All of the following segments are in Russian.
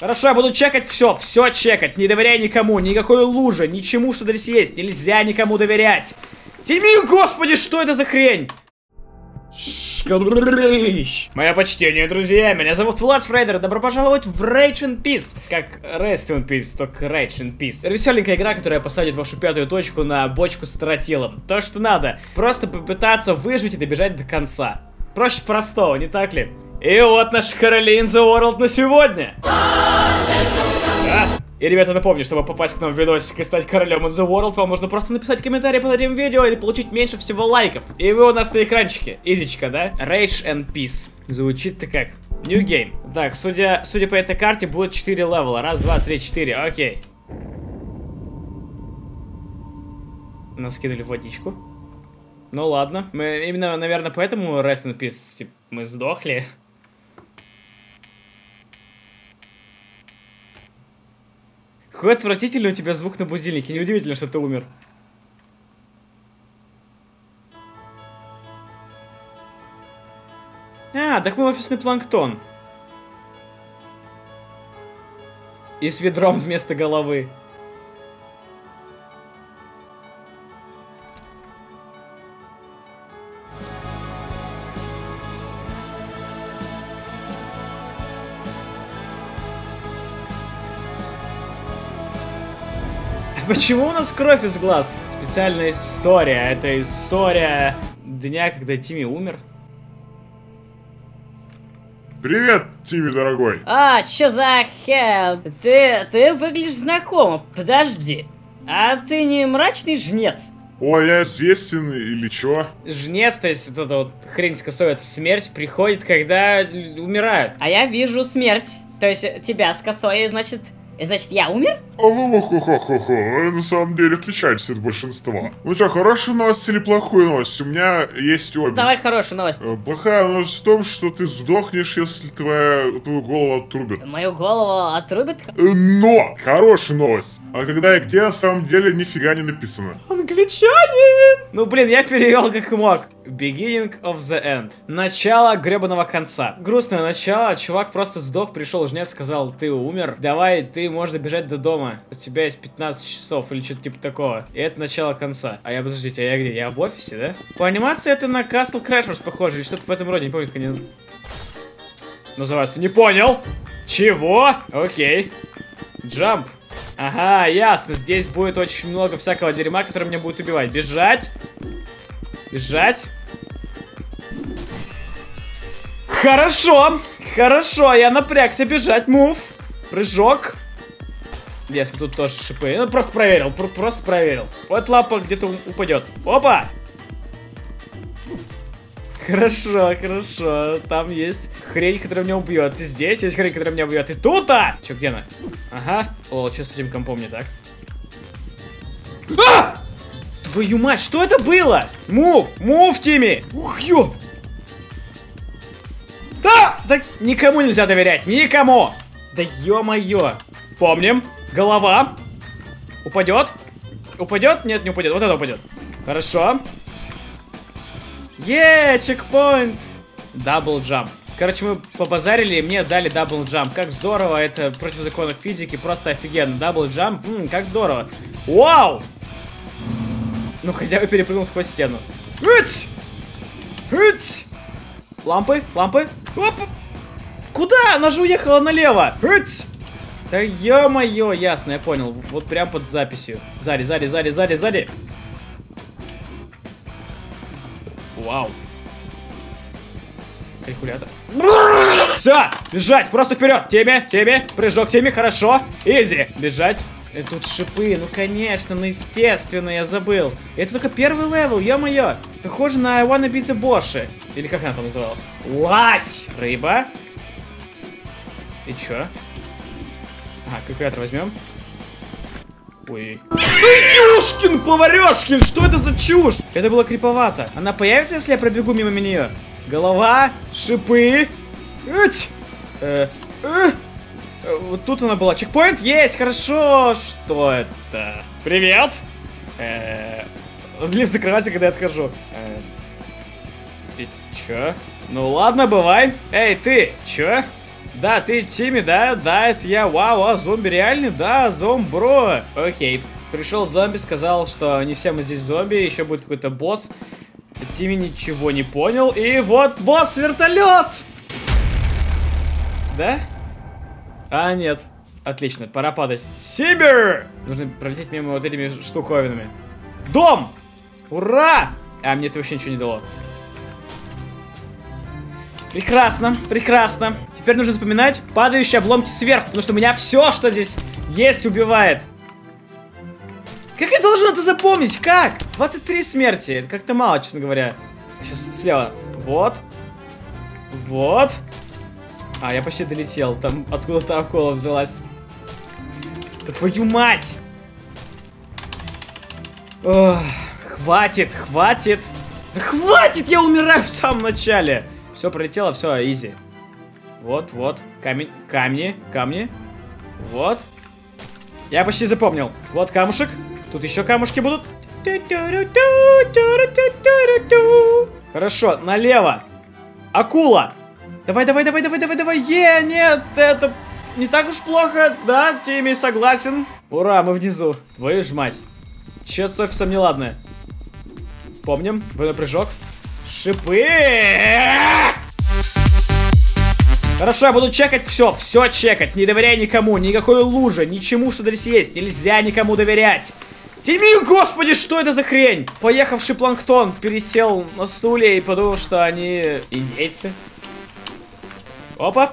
Хорошо, я буду чекать все чекать. Не доверяй никому, никакой луже, ничему, что здесь есть. Нельзя никому доверять. Тимми, господи, что это за хрень? Мое почтение, друзья, меня зовут Влад Шрейдер, добро пожаловать в Rage in Peace. Как Rest in Peace, только Rage in Peace. Веселенькая игра, которая посадит вашу пятую точку на бочку с тротилом. То, что надо. Просто попытаться выжить и добежать до конца. Проще простого, не так ли? И вот наш короли in the world на сегодня. И, ребята, напомню, чтобы попасть к нам в видосик и стать королем in the world, вам нужно просто написать комментарий под этим видео и получить меньше всего лайков. И вы у нас на экранчике. Изичка, да? Rage and Peace. Звучит-то как? New Game. Так, судя по этой карте, будет 4 левела. Раз, два, три, 4. Окей. Нас скинули в водичку. Ну ладно. Мы именно, наверное, поэтому Rest in Peace. Типа, мы сдохли. Какой отвратительный у тебя звук на будильнике. Неудивительно, что ты умер. А, так мы офисный планктон. И с ведром вместо головы. Почему у нас кровь из глаз? Специальная история. Это история дня, когда Тимми умер. Привет, Тимми, дорогой. А, чё за хер? Ты выглядишь знакомо. Подожди. А ты не мрачный жнец? Ой, я известен или чё? Жнец, то есть вот эта вот хрень с косой, это смерть приходит, когда умирают. А я вижу смерть. То есть тебя с косой, значит, я умер? На самом деле отличаетесь от большинства. Ну что, хорошая новость или плохая новость? У меня есть обе. Давай хорошую новость. Плохая новость в том, что ты сдохнешь, если твою голову отрубят. Мою голову отрубят? Но! Хорошая новость. А когда и где, на самом деле нифига не написано. Англичанин! Ну блин, я перевел как мог. Beginning of the end. Начало гребаного конца. Грустное начало. Чувак просто сдох, пришел жнец, сказал, ты умер. Давай, ты можешь добежать до дома. У тебя есть 15 часов или что-то типа такого. И это начало конца. А я, подождите, а я где? Я в офисе, да? По анимации это на Castle Crashers похоже. Или что-то в этом роде. Не помню, как они называются. Не понял. Чего? Окей. Джамп. Ага, ясно. Здесь будет очень много всякого дерьма, которое меня будет убивать. Бежать. Бежать. Хорошо. Хорошо, я напрягся бежать. Мув. Прыжок. Если тут тоже шипы. Ну, просто проверил. Просто проверил. Вот лапа где-то упадет. Опа. Хорошо, хорошо. Там есть хрень, которая меня убьет. И здесь есть хрень, которая меня убьет. И тут-то! Че, где она? Ага. О, что с этим компом не так? А! Твою мать, что это было? Мув! Мув, Тимми! Ух, ё! А! Да никому нельзя доверять! Никому! Да ё-моё! Помним. Голова. Упадет? Упадет? Нет, не упадет. Вот это упадет. Хорошо. Чекпоинт. Дабл джамп. Короче, мы побазарили, и мне дали дабл джамп. Как здорово, это против законов физики, просто офигенно. Дабл джамп, как здорово. Вау! Ну, хотя бы перепрыгнул сквозь стену. Ыть! Ыть! Лампы, лампы. Оп! Куда? Она же уехала налево. Ыть! Да ё-моё, ясно, я понял. Вот прям под записью. Сзади, сзади, сзади, сзади, сзади. Вау. Калькулятор. Все, бежать, просто вперед. Тебе, прыжок, Тимми, хорошо. Изи, бежать. Тут шипы, ну конечно, ну естественно, я забыл. Это только первый левел, ё-моё. Похоже на I wanna be the Bosch. Или как она там называлась? Лась! Рыба. И чё? Ага, калькулятор возьмем. Ой. Ёшкин, поварешкин, что это за чушь? Это было криповато. Она появится, если я пробегу мимо нее? Голова, шипы. Вот тут она была. Чекпоинт есть, хорошо. Что это? Привет. Лифт закрывается, когда я отхожу. И чё? Ну ладно, бывай. Эй, ты, чё? Да, ты Тимми, да? Да, это я. Вау, а зомби реальный? Да, зомбро. Окей. Пришел зомби, сказал, что не все мы здесь зомби, еще будет какой-то босс. Тимми ничего не понял. И вот босс-вертолет! Да? А, нет. Отлично, пора падать. Сибир! Нужно пролететь мимо вот этими штуковинами. Дом! Ура! А, мне это вообще ничего не дало. Прекрасно, прекрасно. Теперь нужно запоминать падающие обломки сверху, потому что меня все, что здесь есть, убивает. Как я должен это запомнить? Как? 23 смерти. Это как-то мало, честно говоря. Сейчас слева. Вот. Вот. А, я почти долетел. Там откуда-то акула взялась. Да твою мать! Ох, хватит, хватит. Да хватит, я умираю в самом начале. Все пролетело, все, изи. Вот, вот. Камень, камни, камни. Вот. Я почти запомнил. Вот камушек. Тут еще камушки будут. Хорошо, налево. Акула. Давай, давай, давай, давай, давай, давай. Нет, это не так уж плохо. Да, Тимми согласен. Ура, мы внизу. Твою ж мать. Че с офисом неладное? Помним. Двойной прыжок. Шипы. Хорошо, я буду чекать все чекать. Не доверяй никому, никакой луже, ничему, что здесь есть. Нельзя никому доверять. Тимми, господи, что это за хрень? Поехавший планктон пересел на стуле и подумал, что они индейцы. Опа.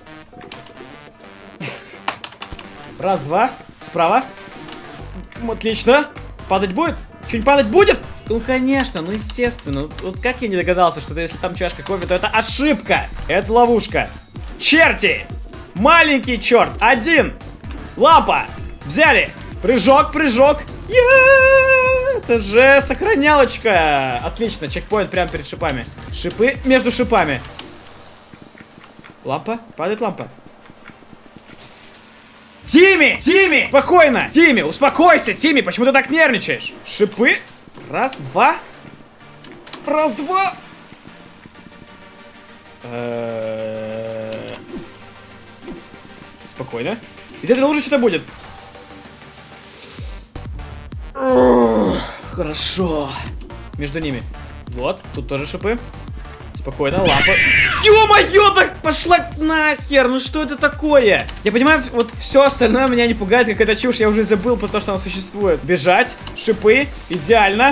Раз, два. Справа. Отлично. Падать будет? Что-нибудь падать будет? Ну, конечно, ну, естественно. Вот как я не догадался, что если там чашка кофе, то это ошибка. Это ловушка. Черти! Маленький черт. Один. Лампа. Взяли. Прыжок, прыжок. Это же сохранялочка. Отлично, чекпоинт прямо перед шипами. Шипы между шипами. Лампа. Падает лампа. Тимми! Тимми! Спокойно! Тимми, успокойся! Тимми, почему ты так нервничаешь? Шипы. Раз, два. Раз, два. Спокойно. Из этой лужи что-то будет. Хорошо. Между ними. Вот, тут тоже шипы. Спокойно, лампа. Ё-моё, так пошла нахер, ну что это такое? Я понимаю, вот все остальное меня не пугает, какая-то чушь, я уже забыл про то, что она существует. Бежать, шипы, идеально.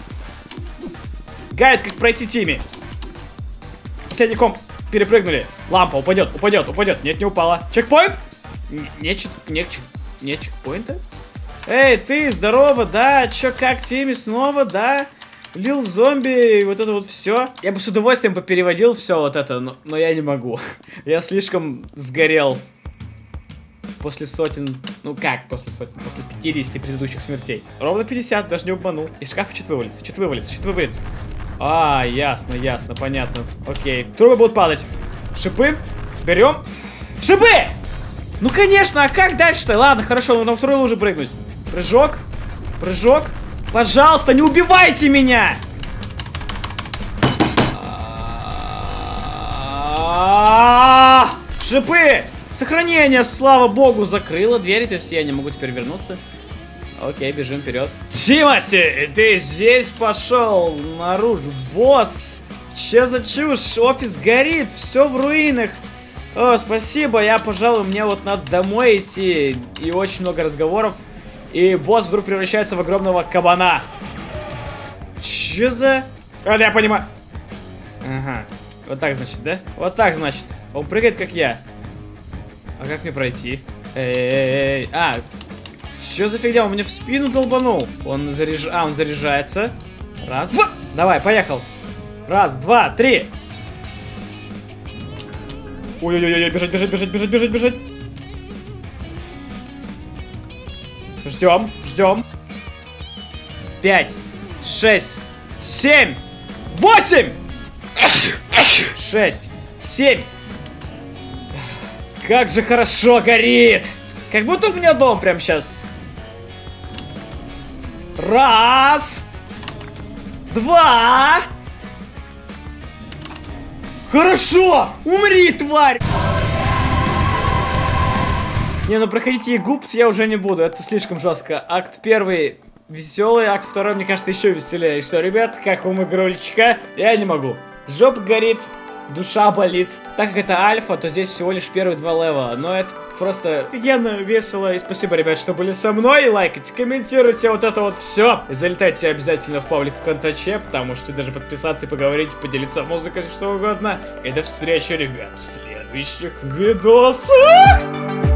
Гайд, как пройти Тимми. Последний комп, перепрыгнули. Лампа упадет, упадет, упадет. Нет, не упала. Чекпоинт? Не чекпоинта? Эй, ты, здорово, да? Чё, как Тимми снова, да? Лил зомби, вот это вот все. Я бы с удовольствием попереводил все вот это, но я не могу. Я слишком сгорел. После сотен, ну как после сотен, после 50 предыдущих смертей. Ровно 50, даже не обманул. Из шкафа что-то вывалится, что-то вывалится, что-то вывалится. А, ясно, ясно, понятно. Окей. Трубы будут падать. Шипы. Берем. Шипы! Ну конечно, а как дальше-то? Ладно, хорошо, нужно во вторую лужу прыгнуть. Прыжок. Прыжок. Пожалуйста, не убивайте меня! Шипы! Сохранение, слава богу, закрыло двери, то есть я не могу теперь вернуться. Окей, бежим вперед. Тимати, ты здесь пошел наружу, босс! Че за чушь? Офис горит, все в руинах. О, спасибо, я, пожалуй, мне вот надо домой идти. И очень много разговоров. И босс вдруг превращается в огромного кабана. Че за... А, да, я понимаю. Ага. Вот так, значит, да? Вот так, значит. Он прыгает, как я. А как мне пройти? Эй-эй-эй. А, что за фигня? Он мне в спину долбанул. Он заряжается. Раз, два. Давай, поехал. Раз, два, три. Ой-ой-ой, бежать, бежать, бежать, бежать, бежать, бежать. Ждем, ждем. 5, 6, 7, 8, 6, 7. Как же хорошо горит. Как будто у меня дом прямо сейчас. Раз. Два. Хорошо. Умри, тварь. Не, ну проходите Егупт я уже не буду, это слишком жестко. Акт 1 веселый, акт 2, мне кажется, еще веселее. Что, ребят, как вам игрульчика? Я не могу. Жопа горит, душа болит. Так как это альфа, то здесь всего лишь первые 2 левела. Но это просто офигенно, весело. И спасибо, ребят, что были со мной. Лайкайте, комментируйте вот это вот все. И залетайте обязательно в паблик ВКонтаче, потому что даже подписаться и поговорить, поделиться музыкой, что угодно. И до встречи, ребят, в следующих видосах.